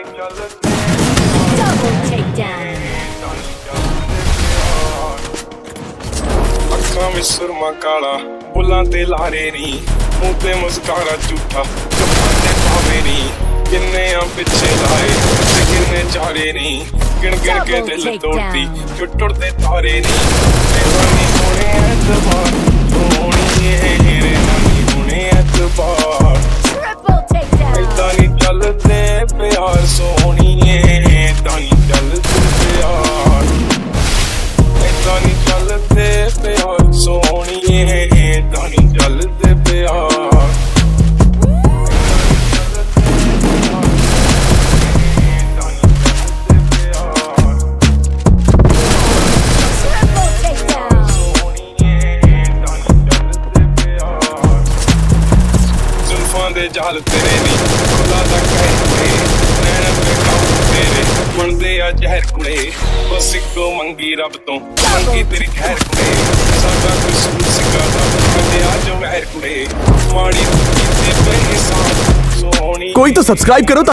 Double takedown. ਅੱਖਾਂ ਵਿੱਚ ਸੁਰਮਾ ਕਾਲਾ ਬੁੱਲਾਂ ਤੇ ਲਾਰੇ ਨੀ ਮੂੰਹ ਤੇ ਮੁਸਕਾਰਾ ਝੂਠਾ ਚੁੱਪਾਂ ਤੇ ਪਾਵੇ ਨੀ ਕਿੰਨੇ ਆ ਪਿੱਛੇ ਲਾਏ ਤੇ ਕਿੰਨੇ ਚਾਰੇ ਨੀ ਗਿਣ ਗਿਣ ਕੇ ਦਿਲ ਤੋੜਦੀ ਜੋ ਟੁੱਟਦੇ ਤਾਰੇ ਨੀ ਤੇਰਾ ਨੀ ਹੋਣੇ ਐਤਬਾਰ ਸੋਹਣੀਏ ਰੇ ਨਾਨੀ ਹੋਣੇ ਐਤਬਾਰ Triple takedown. ਏਦਾਂ ਨੀ ਚੱਲਦੇ ਪਿਆਰ ਸੋਹਣੀਏ ਏਦਾਂ ਨੀ ਚੱਲਦੇ ਪਿਆਰ ਏਦਾਂ ਨੀ ਚੱਲਦੇ ਪਿਆਰ ਸੋਹਣੀਏ ਏਦਾਂ ਨੀ ਚੱਲਦੇ ਪਿਆਰ ਦੇ ਜਾਲ ਤੇਰੇ ਨੀ ਖੁੱਲਾ ਦਾ ਕਹਿ ਨੈਣ ਬੇਟਾ ਤੇਰੇ ਬਣਦੇ ਆ ਜ਼ਹਿਰ ਕੁੜੇ ਬਸ ਇੱਕੋ ਮੰਗੀ ਰੱਬ ਤੋਂ ਮੰਗੀ ਤੇਰੀ ਖੈਰ ਕੁੜੇ ਸਾਡਾ ਕਸੂਰ ਸਿੱਕਾ ਦਾ ਕਦੇ ਆ ਜੋ ਮਹਿਰ ਕੁੜੇ ਮਾੜੀ ਕੀਤੀ ਬੇਹਿਸਾਬ ਸੋਹਣੀ कोई तो सब्सक्राइब करो।